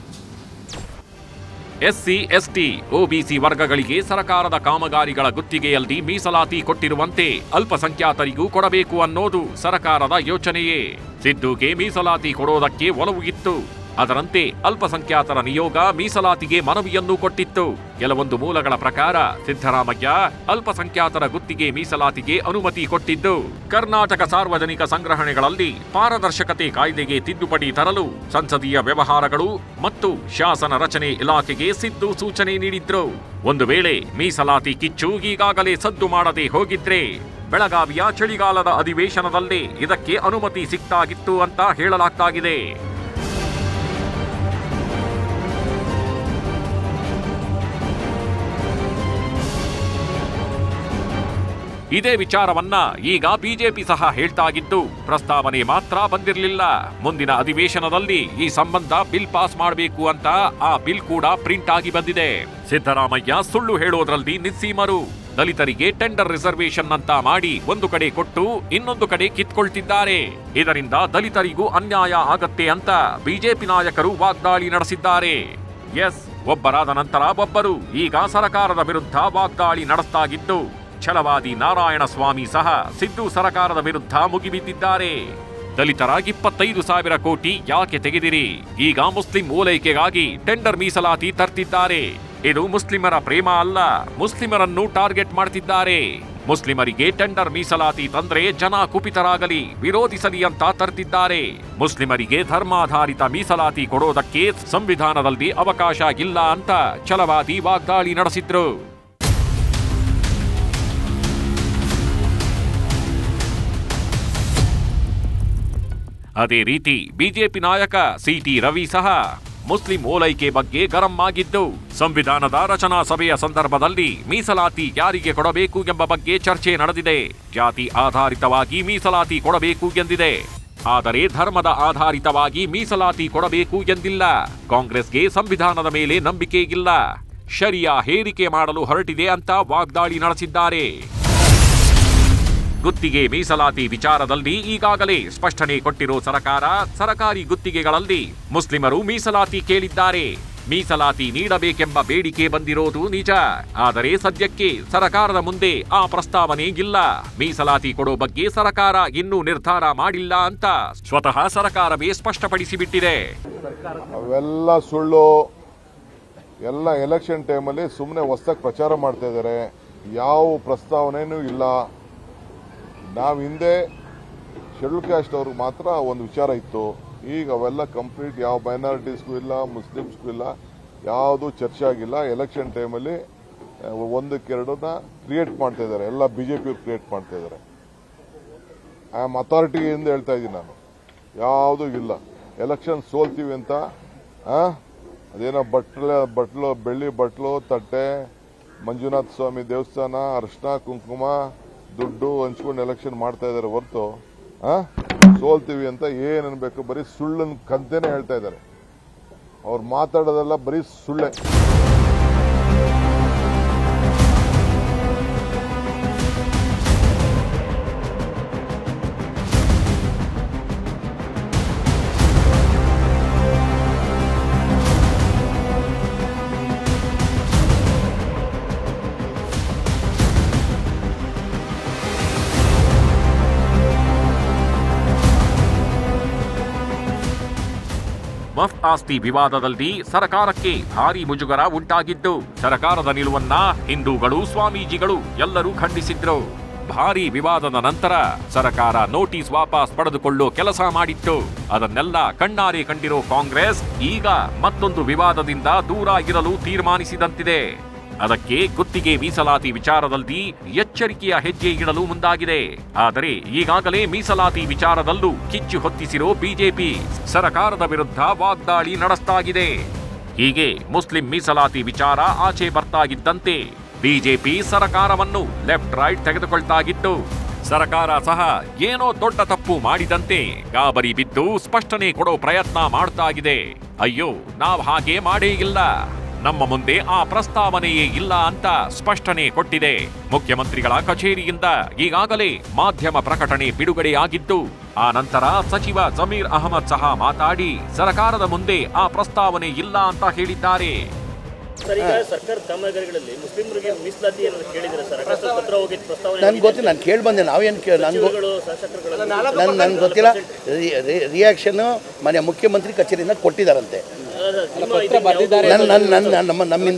SC, ST, OBC ವರ್ಗಗಳಿಗೆ ಸರ್ಕಾರದ ಕಾಮಗಾರಿಗಳ ಗುತ್ತಿಗೆಯಲ್ಲಿ ಮೀಸಲಾತಿ ಕೊಟ್ಟಿರುವಂತೆ ಅಲ್ಪಸಂಖ್ಯಾತರಿಗೂ ಕೊಡಬೇಕು ಅನ್ನೋದು ಸರ್ಕಾರದ ಯೋಚನೆಯೇ. ಸಿದ್ದುಗೆ ಮೀಸಲಾತಿ ಕೊಡೋದಕ್ಕೆ ಒಲವು ಇತ್ತು. ಅದರಂತೆ ಅಲ್ಪಸಂಖ್ಯಾತರ ನಿಯೋಗ ಮೀಸಲಾತಿಗೆ ಮನವಿಯನ್ನು ಕೊಟ್ಟಿತ್ತು. ಕೆಲವೊಂದು ಮೂಲಗಳ ಪ್ರಕಾರ ಸಿದ್ದರಾಮಯ್ಯ ಅಲ್ಪಸಂಖ್ಯಾತರ ಗುತ್ತಿಗೆ ಮೀಸಲಾತಿಗೆ ಅನುಮತಿ ಕೊಟ್ಟಿದ್ದು, ಕರ್ನಾಟಕ ಸಾರ್ವಜನಿಕ ಸಂಗ್ರಹಣೆಗಳಲ್ಲಿ ಪಾರದರ್ಶಕತೆ ಕಾಯ್ದೆಗೆ ತಿದ್ದುಪಡಿ ತರಲು ಸಂಸದೀಯ ವ್ಯವಹಾರಗಳು ಮತ್ತು ಶಾಸನ ರಚನೆ ಇಲಾಖೆಗೆ ಸಿದ್ದು ಸೂಚನೆ ನೀಡಿದ್ರು. ಒಂದು ವೇಳೆ ಮೀಸಲಾತಿ ಕಿಚ್ಚು ಈಗಾಗಲೇ ಸದ್ದು ಮಾಡದೆ ಹೋಗಿದ್ರೆ ಬೆಳಗಾವಿಯ ಚಳಿಗಾಲದ ಅಧಿವೇಶನದಲ್ಲೇ ಇದಕ್ಕೆ ಅನುಮತಿ ಸಿಕ್ತಾಗಿತ್ತು ಅಂತ ಹೇಳಲಾಗ್ತಾಗಿದೆ. ಇದೇ ವಿಚಾರವನ್ನ ಈಗ ಬಿಜೆಪಿ ಸಹ ಹೇಳ್ತಾಗಿದ್ದು, ಪ್ರಸ್ತಾವನೆ ಮಾತ್ರ ಬಂದಿರಲಿಲ್ಲ. ಮುಂದಿನ ಅಧಿವೇಶನದಲ್ಲಿ ಈ ಸಂಬಂಧ ಬಿಲ್ ಪಾಸ್ ಮಾಡಬೇಕು ಅಂತ ಆ ಬಿಲ್ ಕೂಡ ಪ್ರಿಂಟ್ ಆಗಿ ಬಂದಿದೆ. ಸಿದ್ದರಾಮಯ್ಯ ಸುಳ್ಳು ಹೇಳೋದ್ರಲ್ಲಿ ನಿಸ್ಸೀಮರು. ದಲಿತರಿಗೆ ಟೆಂಡರ್ ರಿಸರ್ವೇಷನ್ ಅಂತ ಮಾಡಿ ಒಂದು ಕಡೆ ಕೊಟ್ಟು ಇನ್ನೊಂದು ಕಡೆ ಕಿತ್ಕೊಳ್ತಿದ್ದಾರೆ. ಇದರಿಂದ ದಲಿತರಿಗೂ ಅನ್ಯಾಯ ಆಗತ್ತೆ ಅಂತ ಬಿಜೆಪಿ ನಾಯಕರು ವಾಗ್ದಾಳಿ ನಡೆಸಿದ್ದಾರೆ. ಎಸ್, ಒಬ್ಬರಾದ ನಂತರ ಒಬ್ಬರು ಈಗ ಸರ್ಕಾರದ ವಿರುದ್ಧ ವಾಗ್ದಾಳಿ ನಡೆಸ್ತಾಗಿದ್ದು, ಛಲವಾದಿ ನಾರಾಯಣಸ್ವಾಮಿ ಸಹ ಸಿದ್ದು ಸರ್ಕಾರದ ವಿರುದ್ಧ ಮುಗಿಬಿದ್ದಿದ್ದಾರೆ. ದಲಿತರ 25,000 ಕೋಟಿ ಯಾಕೆ ತೆಗೆದಿರಿ? ಈಗ ಮುಸ್ಲಿಂ ಓಲೈಕೆಗಾಗಿ ಟೆಂಡರ್ ಮೀಸಲಾತಿ ತರ್ತಿದ್ದಾರೆ. ಇದು ಮುಸ್ಲಿಮರ ಪ್ರೇಮ ಅಲ್ಲ, ಮುಸ್ಲಿಮರನ್ನು ಟಾರ್ಗೆಟ್ ಮಾಡ್ತಿದ್ದಾರೆ. ಮುಸ್ಲಿಮರಿಗೆ ಟೆಂಡರ್ ಮೀಸಲಾತಿ ತಂದ್ರೆ ಜನ ಕುಪಿತರಾಗಲಿ, ವಿರೋಧಿಸಲಿ ಅಂತ ತರ್ತಿದ್ದಾರೆ. ಮುಸ್ಲಿಮರಿಗೆ ಧರ್ಮಾಧಾರಿತ ಮೀಸಲಾತಿ ಕೊಡೋದಕ್ಕೆ ಸಂವಿಧಾನದಲ್ಲಿ ಅವಕಾಶ ಇಲ್ಲ ಅಂತ ಛಲವಾದಿ ವಾಗ್ದಾಳಿ ನಡೆಸಿದ್ರು. ಅದೇ ರೀತಿ ಬಿಜೆಪಿ ನಾಯಕ ಸಿಟಿ ರವಿ ಸಹ ಮುಸ್ಲಿಂ ಓಲೈಕೆ ಬಗ್ಗೆ ಗರಂ ಆಗಿದ್ದು, ಸಂವಿಧಾನದ ರಚನಾ ಸಭೆಯ ಸಂದರ್ಭದಲ್ಲಿ ಮೀಸಲಾತಿ ಯಾರಿಗೆ ಕೊಡಬೇಕು ಎಂಬ ಬಗ್ಗೆ ಚರ್ಚೆ ನಡೆದಿದೆ. ಜಾತಿ ಆಧಾರಿತವಾಗಿ ಮೀಸಲಾತಿ ಕೊಡಬೇಕು ಎಂದಿದೆ, ಆದರೆ ಧರ್ಮದ ಆಧಾರಿತವಾಗಿ ಮೀಸಲಾತಿ ಕೊಡಬೇಕು ಎಂದಿಲ್ಲ. ಕಾಂಗ್ರೆಸ್ಗೆ ಸಂವಿಧಾನದ ಮೇಲೆ ನಂಬಿಕೆ ಇಲ್ಲ. ಶರಿಯಾ ಹೇರಿಕೆ ಮಾಡಲು ಹೊರಟಿದೆ ಅಂತ ವಾಗ್ದಾಳಿ ನಡೆಸಿದ್ದಾರೆ. ಗುತ್ತಿಗೆ ಮೀಸಲಾತಿ ವಿಚಾರದಲ್ಲಿ ಈಗಾಗಲೇ ಸ್ಪಷ್ಟನೆ ಕೊಟ್ಟಿರೋ ಸರಕಾರಿ ಗುತ್ತಿಗೆಗಳಲ್ಲಿ ಮುಸ್ಲಿಮರು ಮೀಸಲಾತಿ ಕೇಳಿದ್ದಾರೆ. ಮೀಸಲಾತಿ ನೀಡಬೇಕೆಂಬ ಬೇಡಿಕೆ ಬಂದಿರೋದು ನಿಜ. ಆದರೆ ಸದ್ಯಕ್ಕೆ ಸರ್ಕಾರದ ಮುಂದೆ ಆ ಪ್ರಸ್ತಾವನೆ ಇಲ್ಲ. ಮೀಸಲಾತಿ ಕೊಡೋ ಬಗ್ಗೆ ಸರ್ಕಾರ ಇನ್ನೂ ನಿರ್ಧಾರ ಮಾಡಿಲ್ಲ ಅಂತ ಸ್ವತಃ ಸರ್ಕಾರವೇ ಸ್ಪಷ್ಟಪಡಿಸಿಬಿಟ್ಟಿದೆ. ಅವೆಲ್ಲ ಸುಳ್ಳು. ಎಲ್ಲ ಎಲೆಕ್ಷನ್ ಟೈಮಲ್ಲಿ ಸುಮ್ಮನೆ ಹೊಸದಾಗಿ ಪ್ರಚಾರ ಮಾಡ್ತಾ ಇದ್ದಾರೆ. ಯಾವ ಪ್ರಸ್ತಾವನೆನೂ ಇಲ್ಲ. ನಾವು ಹಿಂದೆ ಶೆಡ್ಯೂಲ್ ಕ್ಯಾಸ್ಟ್ ಅವ್ರಿಗೆ ಮಾತ್ರ ಒಂದು ವಿಚಾರ ಇತ್ತು. ಈಗ ಅವೆಲ್ಲ ಕಂಪ್ಲೀಟ್ ಯಾವ ಮೈನಾರಿಟೀಸ್ಗೂ ಇಲ್ಲ, ಮುಸ್ಲಿಮ್ಸ್ಗೂ ಇಲ್ಲ, ಯಾವುದು ಚರ್ಚೆ ಆಗಿಲ್ಲ. ಎಲೆಕ್ಷನ್ ಟೈಮಲ್ಲಿ ಒಂದಕ್ಕೆರಡನ್ನ ಕ್ರಿಯೇಟ್ ಮಾಡ್ತಾ ಇದ್ದಾರೆ. ಎಲ್ಲ ಬಿಜೆಪಿ ಕ್ರಿಯೇಟ್ ಮಾಡ್ತಾ ಇದ್ದಾರೆ. ಐ ಆಮ್ ಅಥಾರಿಟಿಯಿಂದ ಹೇಳ್ತಾ ಇದ್ದೀನಿ ನಾನು. ಯಾವುದೂ ಇಲ್ಲ. ಎಲೆಕ್ಷನ್ ಸೋಲ್ತೀವಿ ಅಂತ ಅದೇನೋ ಬಟ್ಲು ಬೆಳ್ಳಿ ಬಟ್ಲು ತಟ್ಟೆ, ಮಂಜುನಾಥ ಸ್ವಾಮಿ ದೇವಸ್ಥಾನ, ಅರಿಶಿನ ಕುಂಕುಮ ದುಡ್ಡು ಹಂಚ್ಕೊಂಡು ಎಲೆಕ್ಷನ್ ಮಾಡ್ತಾ ಇದ್ದಾರೆ ಹೊರತು ಸೋಲ್ತೀವಿ ಅಂತ ಏನ್ ಅನ್ಬೇಕು, ಬರೀ ಸುಳ್ಳನ್ ಕಂತೆನೆ ಹೇಳ್ತಾ ಇದ್ದಾರೆ. ಅವ್ರು ಮಾತಾಡೋದೆಲ್ಲ ಬರೀ ಸುಳ್ಳೆ. ವಕ್ಫ್ ಆಸ್ತಿ ವಿವಾದದಲ್ಲಿ ಸರ್ಕಾರಕ್ಕೆ ಭಾರಿ ಮುಜುಗರ ಉಂಟಾಗಿದ್ದು, ಸರ್ಕಾರದ ನಿಲುವನ್ನ ಹಿಂದೂಗಳು, ಸ್ವಾಮೀಜಿಗಳು ಎಲ್ಲರೂ ಖಂಡಿಸಿದ್ರು. ಭಾರಿ ವಿವಾದದ ನಂತರ ಸರ್ಕಾರ ನೋಟಿಸ್ ವಾಪಸ್ ಪಡೆದುಕೊಳ್ಳೋ ಕೆಲಸ ಮಾಡಿತ್ತು. ಅದನ್ನೆಲ್ಲ ಕಣ್ಣಾರೆ ಕಂಡಿರೋ ಕಾಂಗ್ರೆಸ್ ಈಗ ಮತ್ತೊಂದು ವಿವಾದದಿಂದ ದೂರ ಇರಲು ತೀರ್ಮಾನಿಸಿದಂತಿದೆ. ಅದಕ್ಕೆ ಗುತ್ತಿಗೆ ಮೀಸಲಾತಿ ವಿಚಾರದಲ್ಲಿ ಎಚ್ಚರಿಕೆಯ ಹೆಜ್ಜೆ ಇಡಲು ಮುಂದಾಗಿದೆ. ಆದರೆ ಈಗಾಗಲೇ ಮೀಸಲಾತಿ ವಿಚಾರದಲ್ಲೂ ಕಿಚ್ಚು ಹೊತ್ತಿಸಿರೋ ಬಿಜೆಪಿ ಸರ್ಕಾರದ ವಿರುದ್ಧ ವಾಗ್ದಾಳಿ ನಡೆಸ್ತಾಗಿದೆ. ಹೀಗೆ ಮುಸ್ಲಿಂ ಮೀಸಲಾತಿ ವಿಚಾರ ಆಚೆ ಬರ್ತಾಗಿದ್ದಂತೆ ಬಿಜೆಪಿ ಸರ್ಕಾರವನ್ನು ಲೆಫ್ಟ್ ರೈಟ್ ತೆಗೆದುಕೊಳ್ತಾಗಿದ್ದು, ಸರ್ಕಾರ ಸಹ ಏನೋ ದೊಡ್ಡ ತಪ್ಪು ಮಾಡಿದಂತೆ ಗಾಬರಿ ಬಿದ್ದು ಸ್ಪಷ್ಟನೆ ಕೊಡೋ ಪ್ರಯತ್ನ ಮಾಡ್ತಾಗಿದೆ. ಅಯ್ಯೋ, ನಾವ್ ಹಾಗೆ ಮಾಡೇ ಇಲ್ಲ, ನಮ್ಮ ಮುಂದೆ ಆ ಪ್ರಸ್ತಾವನೆಯೇ ಇಲ್ಲ ಅಂತ ಸ್ಪಷ್ಟನೆ ಕೊಟ್ಟಿದೆ. ಮುಖ್ಯಮಂತ್ರಿಗಳ ಕಚೇರಿಯಿಂದ ಈಗಾಗಲೇ ಮಾಧ್ಯಮ ಪ್ರಕಟಣೆ ಬಿಡುಗಡೆಯಾಗಿದ್ದು, ಆ ನಂತರ ಸಚಿವ ಜಮೀರ್ ಅಹಮದ್ ಸಹ ಮಾತಾಡಿ ಸರ್ಕಾರದ ಮುಂದೆ ಆ ಪ್ರಸ್ತಾವನೆ ಇಲ್ಲ ಅಂತ ಹೇಳಿದ್ದಾರೆ. ಸರ್ಕಾರ ಕಾಮಗಾರಿಗಳಲ್ಲಿ ಮುಸ್ಲಿಮರಿಗೆ ಮೀಸಲಾತಿ ಕೇಳಿದ್ರೆ ನನ್ಗೆ ಗೊತ್ತಿಲ್ಲ, ನಾನು ಕೇಳಿ ಬಂದೆ. ನಾವೇನು ನನ್ಗೆ ಗೊತ್ತಿಲ್ಲ. ರಿಯಾಕ್ಷನ್ ಮನೆ ಮುಖ್ಯಮಂತ್ರಿ ಕಚೇರಿಯಿಂದ ಕೊಟ್ಟಿದ್ದಾರಂತೆ. ನಮ್ಮಿಂದ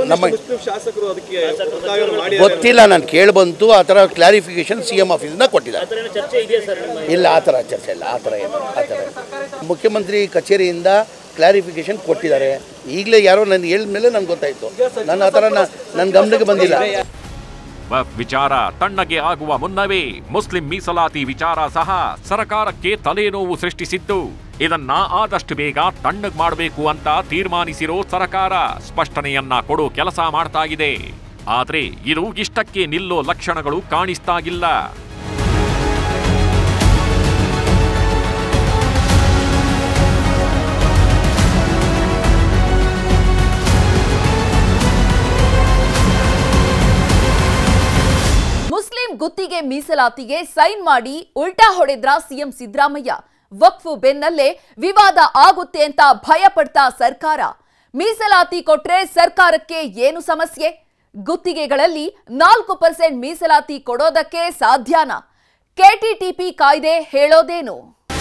ಗೊತ್ತಿಲ್ಲ, ನಾನು ಕೇಳಿ ಬಂತು. ಆ ಥರ ಕ್ಲಾರಿಫಿಕೇಶನ್ CM ಆಫೀಸಿಂದ ಕೊಟ್ಟಿದ್ದಾರೆ. ಇಲ್ಲ, ಆ ಥರ ಚರ್ಚೆ ಇಲ್ಲ. ಆ ಥರ ಏನು ಮುಖ್ಯಮಂತ್ರಿ ಕಚೇರಿಯಿಂದ ಕ್ಲಾರಿಫಿಕೇಶನ್ ಕೊಟ್ಟಿದ್ದಾರೆ. ಈಗಲೇ ಯಾರೋ ನಾನು ಹೇಳಿದ ಮೇಲೆ ನನಗೆ ಗೊತ್ತಾಯಿತು. ನಾನು ಆ ಥರ ನನ್ನ ಗಮನಕ್ಕೆ ಬಂದಿಲ್ಲ. ವಿಚಾರ ತಣ್ಣಗೆ ಆಗುವ ಮುನ್ನವೇ ಮುಸ್ಲಿಂ ಮೀಸಲಾತಿ ವಿಚಾರ ಸಹ ಸರ್ಕಾರಕ್ಕೆ ತಲೆನೋವು ಸೃಷ್ಟಿಸಿದ್ದು, ಇದನ್ನ ಆದಷ್ಟು ಬೇಗ ತಣ್ಣಗೆ ಮಾಡಬೇಕು ಅಂತ ತೀರ್ಮಾನಿಸಿರೋ ಸರ್ಕಾರ ಸ್ಪಷ್ಟನೆಯನ್ನ ಕೊಡೋ ಕೆಲಸ ಮಾಡ್ತಾ ಇದೆ. ಆದ್ರೆ ಇದು ಇಷ್ಟಕ್ಕೆ ನಿಲ್ಲೋ ಲಕ್ಷಣಗಳು ಕಾಣಿಸ್ತಾಗಿಲ್ಲ. ಮುಸ್ಲಿಂ ಗುತ್ತಿಗೆ ಮೀಸಲಾತಿಗೆ ಸೈನ್ ಮಾಡಿ ಉಲ್ಟಾ ಹೊಡೆದ್ರ ಸಿಎಂ ಸಿದ್ದರಾಮಯ್ಯ. ವಕ್ಫ್ ಬೆನ್ನಲ್ಲೇ ವಿವಾದ ಆಗುತ್ತೆ ಅಂತ ಭಯ ಪಡ್ತಾ ಸರ್ಕಾರ. ಮೀಸಲಾತಿ ಕೊಟ್ರೆ ಸರ್ಕಾರಕ್ಕೆ ಏನು ಸಮಸ್ಯೆ? ಗುತ್ತಿಗೆಗಳಲ್ಲಿ 4% ಮೀಸಲಾತಿ ಕೊಡೋದಕ್ಕೆ ಸಾಧ್ಯನಾ? KTTP ಕಾಯ್ದೆ ಹೇಳೋದೇನು?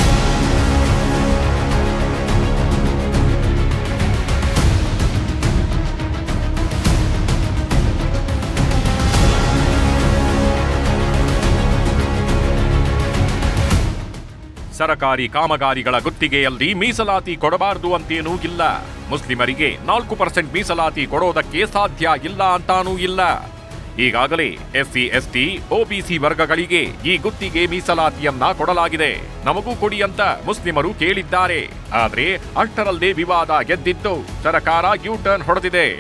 ಸರಕಾರಿ ಕಾಮಗಾರಿಗಳ ಗುತ್ತಿಗೆಯಲ್ಲಿ ಮೀಸಲಾತಿ ಕೊಡಬಾರದು ಅಂತೇನೂ ಇಲ್ಲ. ಮುಸ್ಲಿಮರಿಗೆ 4% ಮೀಸಲಾತಿ ಕೊಡೋದಕ್ಕೆ ಸಾಧ್ಯ ಇಲ್ಲ ಅಂತಾನೂ ಇಲ್ಲ. ಈಗಾಗಲೇ SC, ST, OBC ವರ್ಗಗಳಿಗೆ ಈ ಗುತ್ತಿಗೆ ಮೀಸಲಾತಿಯನ್ನ ಕೊಡಲಾಗಿದೆ. ನಮಗೂ ಕೊಡಿ ಅಂತ ಮುಸ್ಲಿಮರು ಕೇಳಿದ್ದಾರೆ. ಆದ್ರೆ ಅಷ್ಟರಲ್ಲೇ ವಿವಾದ ಗೆದ್ದಿದ್ದು ಸರ್ಕಾರ ಯೂ-ಟರ್ನ್ ಹೊಡೆದಿದೆ.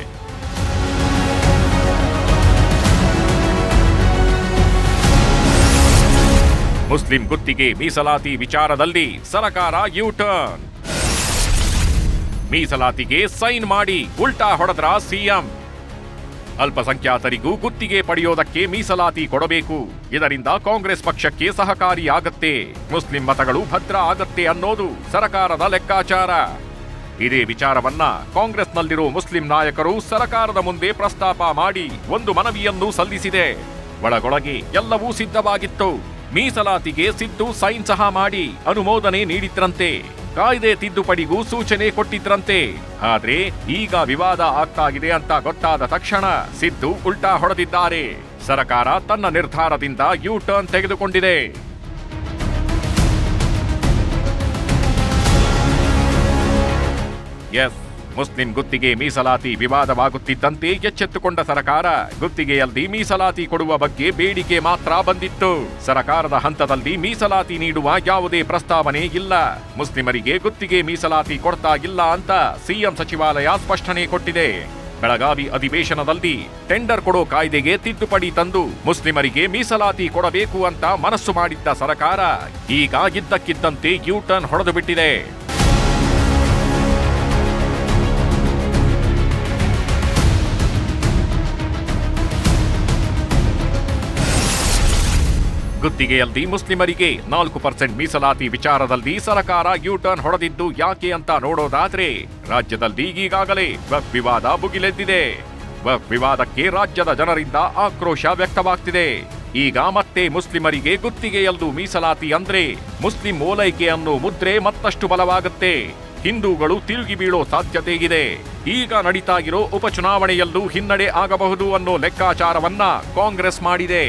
ಮುಸ್ಲಿಂ ಗುತ್ತಿಗೆ ಮೀಸಲಾತಿ ವಿಚಾರದಲ್ಲಿ ಸರ್ಕಾರ ಯೂ-ಟರ್ನ್. ಮೀಸಲಾತಿಗೆ ಸೈನ್ ಮಾಡಿ ಉಲ್ಟಾ ಹೊಡೆದ್ರ ಸಿಎಂ. ಅಲ್ಪಸಂಖ್ಯಾತರಿಗೂ ಗುತ್ತಿಗೆ ಪಡೆಯೋದಕ್ಕೆ ಮೀಸಲಾತಿ ಕೊಡಬೇಕು. ಇದರಿಂದ ಕಾಂಗ್ರೆಸ್ ಪಕ್ಷಕ್ಕೆ ಸಹಕಾರಿಯಾಗತ್ತೆ, ಮುಸ್ಲಿಂ ಮತಗಳು ಭದ್ರ ಆಗತ್ತೆ ಅನ್ನೋದು ಸರ್ಕಾರದ ಲೆಕ್ಕಾಚಾರ. ಇದೇ ವಿಚಾರವನ್ನ ಕಾಂಗ್ರೆಸ್ನಲ್ಲಿರೋ ಮುಸ್ಲಿಂ ನಾಯಕರು ಸರ್ಕಾರದ ಮುಂದೆ ಪ್ರಸ್ತಾಪ ಮಾಡಿ ಒಂದು ಮನವಿಯನ್ನು ಸಲ್ಲಿಸಿದೆ. ಒಳಗೊಳಗೆ ಎಲ್ಲವೂ ಸಿದ್ಧವಾಗಿತ್ತು. ಮೀಸಲಾತಿಗೆ ಸಿದ್ದು ಸೈನ್ ಸಹ ಮಾಡಿ ಅನುಮೋದನೆ ನೀಡಿದ್ರಂತೆ. ಕಾಯ್ದೆ ತಿದ್ದುಪಡಿಗೂ ಸೂಚನೆ ಕೊಟ್ಟಿದ್ರಂತೆ. ಆದ್ರೆ ಈಗ ವಿವಾದ ಆಗ್ತಾಗಿದೆ ಅಂತ ಗೊತ್ತಾದ ತಕ್ಷಣ ಸಿದ್ದು ಉಲ್ಟಾ ಹೊಡೆದಿದ್ದಾರೆ. ಸರ್ಕಾರ ತನ್ನ ನಿರ್ಧಾರದಿಂದ ಯೂ ಟರ್ನ್ ತೆಗೆದುಕೊಂಡಿದೆ. ಎಸ್, ಮುಸ್ಲಿಂ ಗುತ್ತಿಗೆ ಮೀಸಲಾತಿ ವಿವಾದವಾಗುತ್ತಿದ್ದಂತೆ ಎಚ್ಚೆತ್ತುಕೊಂಡ ಸರ್ಕಾರ ಗುತ್ತಿಗೆಯಲ್ಲಿ ಮೀಸಲಾತಿ ಕೊಡುವ ಬಗ್ಗೆ ಬೇಡಿಕೆ ಮಾತ್ರ ಬಂದಿತ್ತು. ಸರ್ಕಾರದ ಹಂತದಲ್ಲಿ ಮೀಸಲಾತಿ ನೀಡುವ ಯಾವುದೇ ಪ್ರಸ್ತಾವನೆ ಇಲ್ಲ. ಮುಸ್ಲಿಮರಿಗೆ ಗುತ್ತಿಗೆ ಮೀಸಲಾತಿ ಕೊಡ್ತಾ ಇಲ್ಲ ಅಂತ ಸಿಎಂ ಸಚಿವಾಲಯ ಸ್ಪಷ್ಟನೆ ಕೊಟ್ಟಿದೆ. ಬೆಳಗಾವಿ ಅಧಿವೇಶನದಲ್ಲಿ ಟೆಂಡರ್ ಕೊಡೋ ಕಾಯ್ದೆಗೆ ತಿದ್ದುಪಡಿ ತಂದು ಮುಸ್ಲಿಮರಿಗೆ ಮೀಸಲಾತಿ ಕೊಡಬೇಕು ಅಂತ ಮನಸ್ಸು ಮಾಡಿದ್ದ ಸರ್ಕಾರ ಈಗ ಇದ್ದಕ್ಕಿದ್ದಂತೆ ಯೂ ಟರ್ನ್ ಹೊಡೆದು ಬಿಟ್ಟಿದೆ. ಗುತ್ತಿಗೆಯಲ್ಲಿ ಮುಸ್ಲಿಮರಿಗೆ 4% ಮೀಸಲಾತಿ ವಿಚಾರದಲ್ಲಿ ಸರ್ಕಾರ ಯೂ ಟರ್ನ್ ಹೊಡೆದಿದ್ದು ಯಾಕೆ ಅಂತ ನೋಡೋದಾದ್ರೆ ರಾಜ್ಯದಲ್ಲಿ ಈಗಾಗಲೇ ವಕ್ಫ್ ವಿವಾದ ಭುಗಿಲೆದ್ದಿದೆ. ವಕ್ಫ್ ವಿವಾದಕ್ಕೆ ರಾಜ್ಯದ ಜನರಿಂದ ಆಕ್ರೋಶ ವ್ಯಕ್ತವಾಗ್ತಿದೆ. ಈಗ ಮತ್ತೆ ಮುಸ್ಲಿಮರಿಗೆ ಗುತ್ತಿಗೆಯಲ್ಲೂ ಮೀಸಲಾತಿ ಅಂದ್ರೆ ಮುಸ್ಲಿಂ ಓಲೈಕೆ ಅನ್ನೋ ಮುದ್ರೆ ಮತ್ತಷ್ಟು ಬಲವಾಗುತ್ತೆ. ಹಿಂದೂಗಳು ತಿರುಗಿ ಬೀಳೋ ಸಾಧ್ಯತೆ ಇದೆ. ಈಗ ನಡೀತಾ ಇರೋ ಉಪಚುನಾವಣೆಯಲ್ಲೂ ಹಿನ್ನಡೆ ಆಗಬಹುದು ಅನ್ನೋ ಲೆಕ್ಕಾಚಾರವನ್ನ ಕಾಂಗ್ರೆಸ್ ಮಾಡಿದೆ.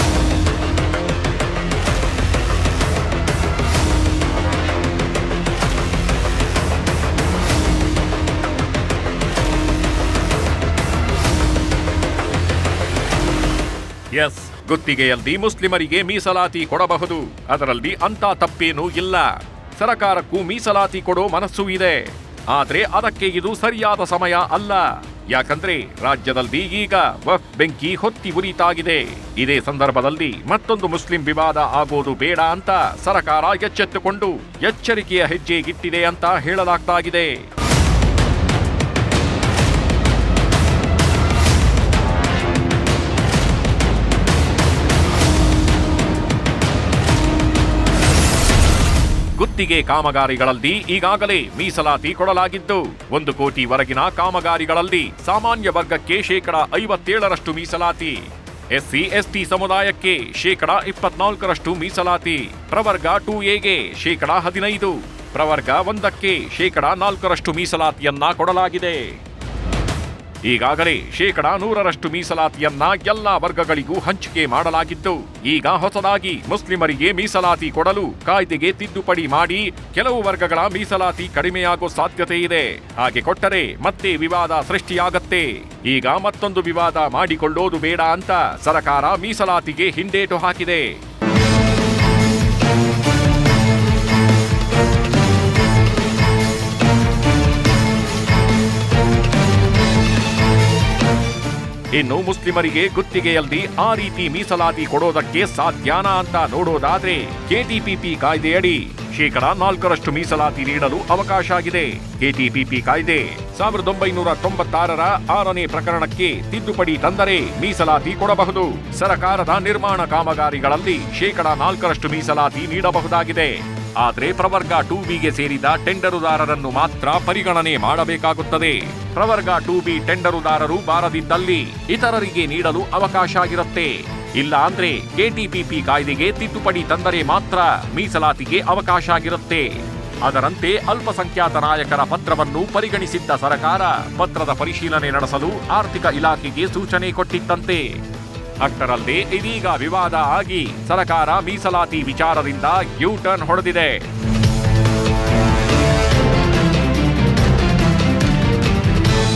ಎಸ್, ಗುತ್ತಿಗೆಯಲ್ಲಿ ಮುಸ್ಲಿಮರಿಗೆ ಮೀಸಲಾತಿ ಕೊಡಬಹುದು. ಅದರಲ್ಲಿ ಅಂತ ತಪ್ಪೇನೂ ಇಲ್ಲ. ಸರ್ಕಾರಕ್ಕೂ ಮೀಸಲಾತಿ ಕೊಡೋ ಮನಸ್ಸು ಇದೆ. ಆದ್ರೆ ಅದಕ್ಕೆ ಇದು ಸರಿಯಾದ ಸಮಯ ಅಲ್ಲ. ಯಾಕಂದ್ರೆ ರಾಜ್ಯದಲ್ಲಿ ಈಗ ವಕ್ಫ್ ಬೆಂಕಿ ಹೊತ್ತಿ ಉರಿತಾಗಿದೆ. ಇದೇ ಸಂದರ್ಭದಲ್ಲಿ ಮತ್ತೊಂದು ಮುಸ್ಲಿಂ ವಿವಾದ ಆಗೋದು ಬೇಡ ಅಂತ ಸರ್ಕಾರ ಎಚ್ಚೆತ್ತುಕೊಂಡು ಎಚ್ಚರಿಕೆಯ ಹೆಜ್ಜೆಗಿಟ್ಟಿದೆ ಅಂತ ಹೇಳಲಾಗ್ತಾಗಿದೆ. ಗುತ್ತಿಗೆ ಕಾಮಗಾರಿಗಳಲ್ಲಿ ಈಗಾಗಲೇ ಮೀಸಲಾತಿ ಕೊಡಲಾಗಿದ್ದು 1 ಕೋಟಿವರೆಗಿನ ಕಾಮಗಾರಿಗಳಲ್ಲಿ ಸಾಮಾನ್ಯ ವರ್ಗಕ್ಕೆ 57% ಮೀಸಲಾತಿ, ಎಸ್ಸಿ ಎಸ್ಟಿ ಸಮುದಾಯಕ್ಕೆ 24% ಮೀಸಲಾತಿ, ಪ್ರವರ್ಗ 2ಎಗೆ 15%, ಪ್ರವರ್ಗ 1ಕ್ಕೆ 4% ಮೀಸಲಾತಿಯನ್ನ ಕೊಡಲಾಗಿದೆ. ಈಗಾಗಲೇ 100% ಮೀಸಲಾತಿಯನ್ನ ಎಲ್ಲಾ ವರ್ಗಗಳಿಗೂ ಹಂಚಿಕೆ ಮಾಡಲಾಗಿದ್ದು ಈಗ ಹೊಸದಾಗಿ ಮುಸ್ಲಿಮರಿಗೆ ಮೀಸಲಾತಿ ಕೊಡಲು ಕಾಯ್ದೆಗೆ ತಿದ್ದುಪಡಿ ಮಾಡಿ ಕೆಲವು ವರ್ಗಗಳ ಮೀಸಲಾತಿ ಕಡಿಮೆಯಾಗೋ ಸಾಧ್ಯತೆ ಇದೆ. ಹಾಗೆ ಕೊಟ್ಟರೆ ಮತ್ತೆ ವಿವಾದ ಸೃಷ್ಟಿಯಾಗತ್ತೆ. ಈಗ ಮತ್ತೊಂದು ವಿವಾದ ಮಾಡಿಕೊಳ್ಳೋದು ಬೇಡ ಅಂತ ಸರ್ಕಾರ ಮೀಸಲಾತಿಗೆ ಹಿಂದೇಟು ಹಾಕಿದೆ. ಇನ್ನು ಮುಸ್ಲಿಮರಿಗೆ ಗುತ್ತಿಗೆಯಲ್ಲಿ ಆ ರೀತಿ ಮೀಸಲಾತಿ ಕೊಡೋದಕ್ಕೆ ಸಾಧ್ಯನಾ ಅಂತ ನೋಡೋದಾದ್ರೆ ಕೆಟಿಪಿಪಿ ಕಾಯ್ದೆಯಡಿ 4% ಮೀಸಲಾತಿ ನೀಡಲು ಅವಕಾಶ ಆಗಿದೆ. ಕೆಟಿಪಿಪಿ ಕಾಯ್ದೆ 1996ರ 6ನೇ ಪ್ರಕರಣಕ್ಕೆ ತಿದ್ದುಪಡಿ ತಂದರೆ ಮೀಸಲಾತಿ ಕೊಡಬಹುದು. ಸರ್ಕಾರದ ನಿರ್ಮಾಣ ಕಾಮಗಾರಿಗಳಲ್ಲಿ 4% ಮೀಸಲಾತಿ ನೀಡಬಹುದಾಗಿದೆ. ಆದರೆ ಪ್ರವರ್ಗ 2ಬಿಗೆ ಸೇರಿದ ಟೆಂಡರುದಾರರನ್ನು ಮಾತ್ರ ಪರಿಗಣನೆ ಮಾಡಬೇಕಾಗುತ್ತದೆ. ಪ್ರವರ್ಗ 2ಬಿ ಟೆಂಡರುದಾರರು ಬಾರದಿದ್ದಲ್ಲಿ ಇತರರಿಗೆ ನೀಡಲು ಅವಕಾಶ ಆಗಿರುತ್ತೆ. ಇಲ್ಲ ಅಂದ್ರೆ ಕೆಟಿಪಿಪಿ ಕಾಯ್ದೆಗೆ ತಿದ್ದುಪಡಿ ತಂದರೆ ಮಾತ್ರ ಮೀಸಲಾತಿಗೆ ಅವಕಾಶ ಆಗಿರುತ್ತೆ. ಅದರಂತೆ ಅಲ್ಪಸಂಖ್ಯಾತ ನಾಯಕರ ಪತ್ರವನ್ನು ಪರಿಗಣಿಸಿದ್ದ ಸರ್ಕಾರ ಪತ್ರದ ಪರಿಶೀಲನೆ ನಡೆಸಲು ಆರ್ಥಿಕ ಇಲಾಖೆಗೆ ಸೂಚನೆ ಕೊಟ್ಟಿತ್ತಂತೆ. ಅಷ್ಟರಲ್ಲೇ ಇದೀಗ ವಿವಾದ ಆಗಿ ಸರ್ಕಾರ ಮೀಸಲಾತಿ ವಿಚಾರದಿಂದ ಯೂ ಟರ್ನ್ ಹೊಡೆದಿದೆ.